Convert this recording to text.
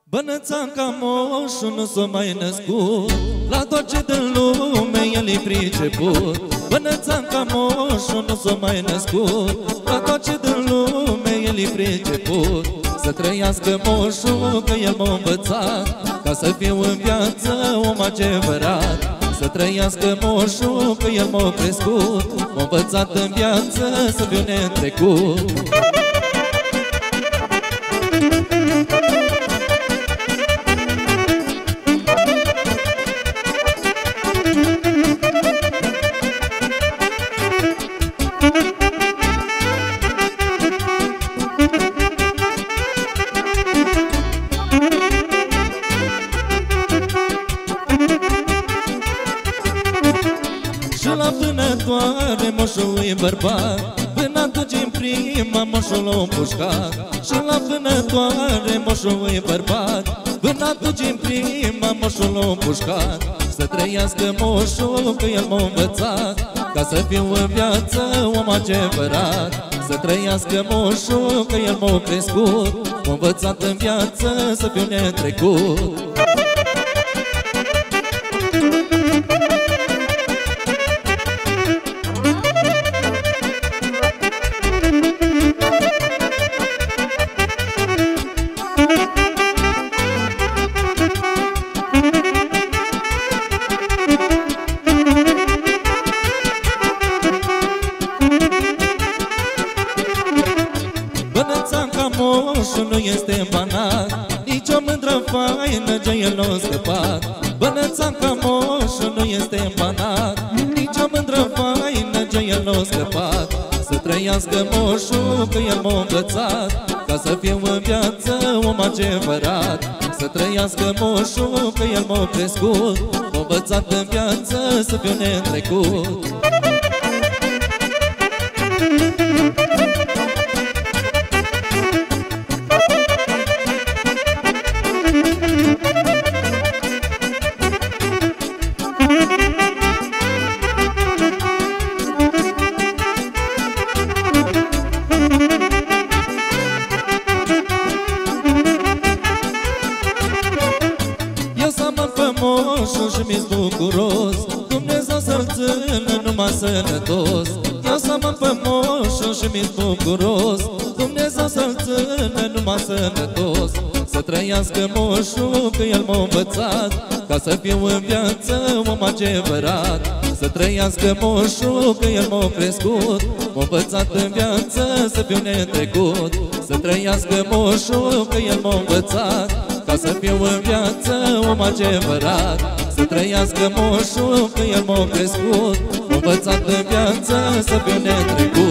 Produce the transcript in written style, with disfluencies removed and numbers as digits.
Bănățan ca moșul nu s-o mai născut, la tot ce din lume el-i priceput. Bănățan ca moșul nu s-o mai născut, la tot ce din lume el-i priceput. Să trăiască moșul că el m-a învățat, ca să fiu în viață om adevărat. Să trăiască moșul că el m-a crescut, m-a învățat în viață să fiu neîntrecut. La vânătoare moșul-i bărbat, până atunci în prima moșul l-a împușcat. Și la vânătoare moșul-i bărbat, până atunci în prima moșul l-a împușcat. Să trăiască moșul că el m-a învățat, ca să fiu în viață om adevărat. Să trăiască moșul că el m-a crescut, m-a învățat în viață să fiu neîntrecut. Bănățan ca moșul nu este banat, nici o mândră faină ce el n-a scăpat. Bănățan ca moșul nu este banat, nici o mândră faină ce el n-a scăpat. Să trăiască moșul că el m-a învățat, ca să fiu în viață om adevărat. Să trăiască moșul că el m-a crescut, m-a învățat în viață să fiu neîntrecut. Eu să mă pe moșul și mi-s bucuros, Dumnezeu să-l țină numai sănătos. Eu să mă pe moșul și mi-s bucuros, Dumnezeu să-l țină numai sănătos. Să trăiască moșul că el m-a învățat, ca să fiu în viață om adevărat. Să trăiască moșul că el m-a crescut, m-a învățat în viață să fiu neîntrecut. Să trăiască moșul că el m-a învățat, ca să fiu în viață om adevărat. Să trăiască moșul că el m-a crescut, m-a învățat în viață să fiu neîntrecut.